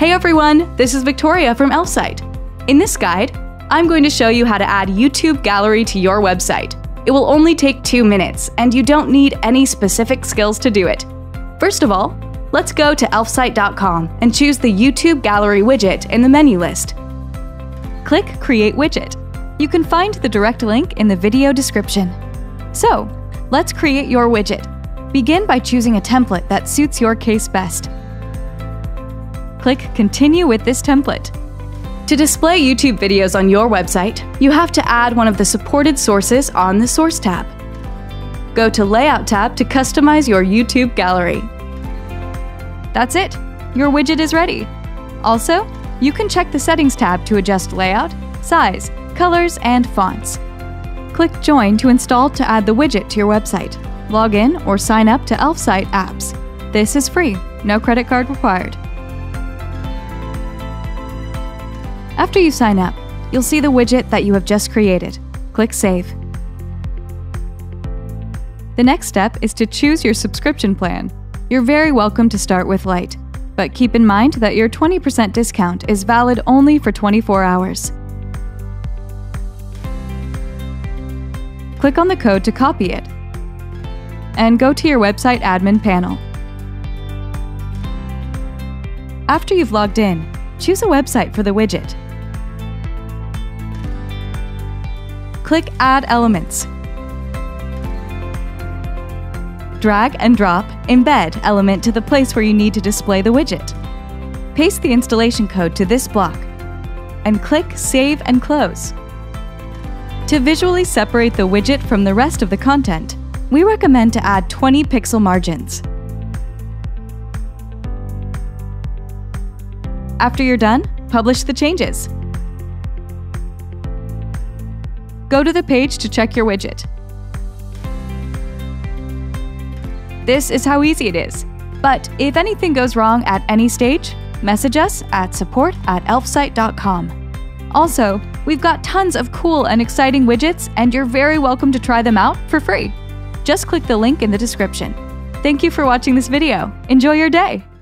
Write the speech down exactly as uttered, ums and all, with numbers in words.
Hey everyone, this is Victoria from Elfsight. In this guide, I'm going to show you how to add YouTube Gallery to your website. It will only take two minutes, and you don't need any specific skills to do it. First of all, let's go to elfsight dot com and choose the YouTube Gallery widget in the menu list. Click Create Widget. You can find the direct link in the video description. So, let's create your widget. Begin by choosing a template that suits your case best. Click Continue with this template. To display YouTube videos on your website, you have to add one of the supported sources on the Source tab. Go to Layout tab to customize your YouTube gallery. That's it! Your widget is ready. Also, you can check the Settings tab to adjust layout, size, colors, and fonts. Click Join to install to add the widget to your website. Log in or sign up to Elfsight apps. This is free, no credit card required. After you sign up, you'll see the widget that you have just created. Click Save. The next step is to choose your subscription plan. You're very welcome to start with Lite, but keep in mind that your twenty percent discount is valid only for twenty-four hours. Click on the code to copy it, and go to your website admin panel. After you've logged in, choose a website for the widget. Click Add Elements. Drag and drop Embed element to the place where you need to display the widget. Paste the installation code to this block, and click Save and Close. To visually separate the widget from the rest of the content, we recommend to add twenty pixel margins. After you're done, publish the changes. Go to the page to check your widget. This is how easy it is. But if anything goes wrong at any stage, message us at support at elfsight dot com. Also, we've got tons of cool and exciting widgets, and you're very welcome to try them out for free. Just click the link in the description. Thank you for watching this video. Enjoy your day!